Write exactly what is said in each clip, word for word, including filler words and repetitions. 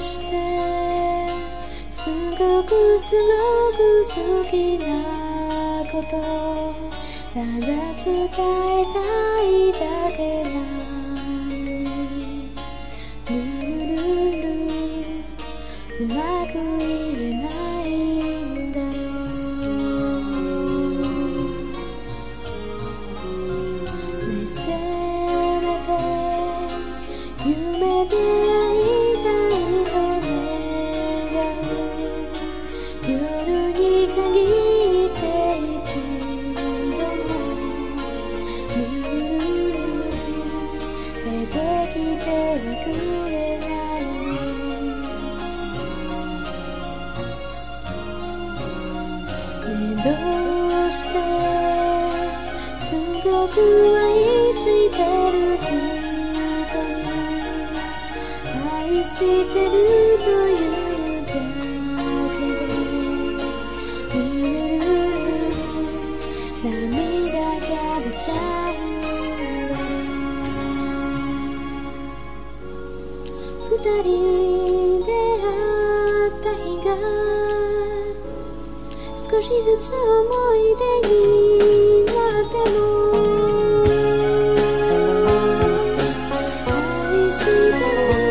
してすごくすごく好きなことただ伝えたいだけなのにルルルルうまく言えないんだろうねせめて夢で会いたいと願う夜に限って一度もルルル出てきてはくれないねどうしてすごく愛してる人愛してるというだけでルルル涙が出ちゃうんだ二人で会った日が少しずつ思い出になっても愛してる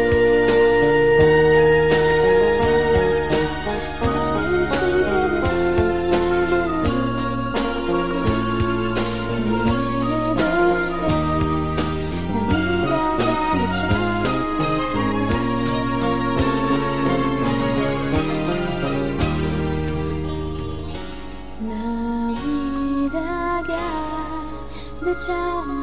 涙が出ちゃう